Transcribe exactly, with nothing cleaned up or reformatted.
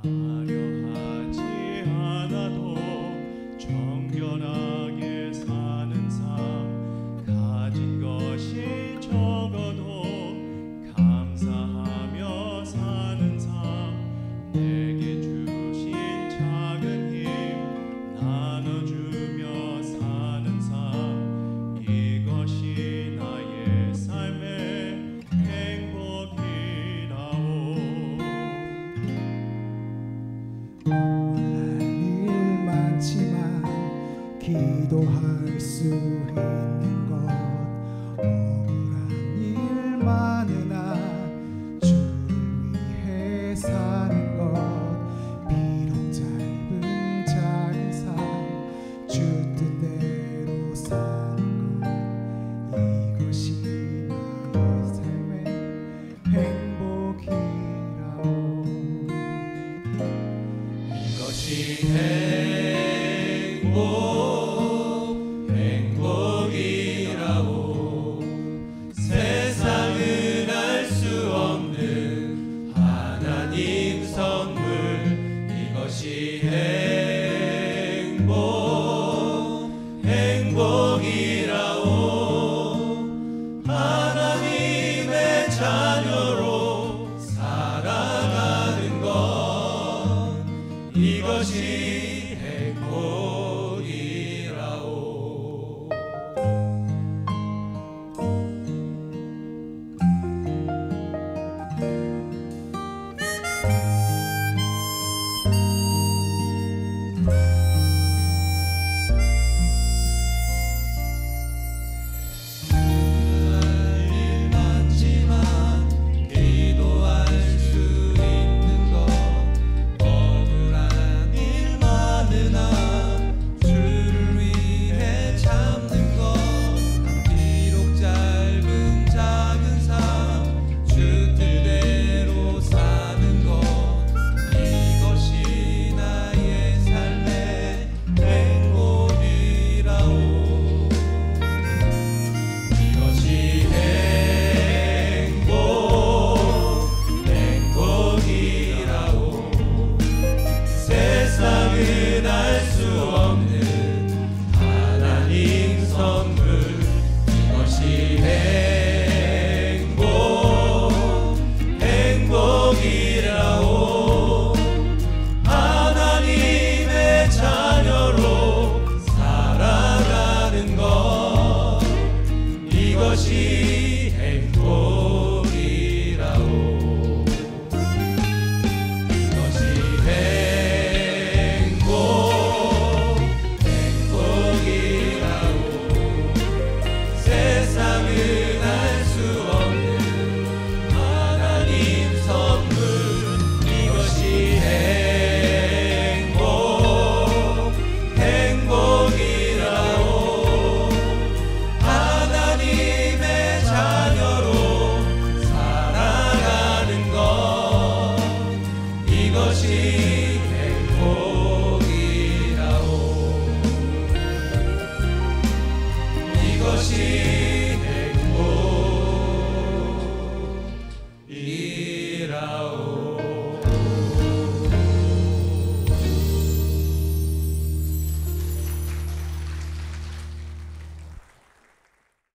화려하지 않아도 정결하게 사는 삶, 가진 것이 적어도 감사하며 사는 삶, 내게 주신 작은 힘 나눠주며 사는 삶, 이것이 나의 삶의 행복이라오. 할 일 많지만 기도할 수 있는 것, 억울한 일 많으나 주를 위해 사는 것, 비록 짧은 작은 삶 주 뜻대로 사는 것, 이것이 나의 삶의 행복이라오. 이것이 행복, 행복이라오. 세상은 알 수 없는 하나님 선물, 이것이 행복, 행복이라오. 하나님의 자녀로 살아가는 것, 이것이 행복이라오. 할 일 많지만 기도할 수 있는 것, 억울한 일 많으나 주를 위해 참는 것, 비록 짧은 작은 삶 주 뜻대로 사는 것, 이것이 나의 삶의 행복이라오. 이것이 행복, 행복이라오. 세상은 알 수 없는 하나님 선물, 이것이 행복, 행복이라오. 하나님의 자녀로 살아가는 것, 이것이 행복이라오. 이것이 행복, 행복이라오. 세상은 알 수 없는 하나님 선물, 이것이 행복, 행복이라오. 하나님의 자녀로 살아가는 것, 이것이 행복이라오. 이것이 행복이라오.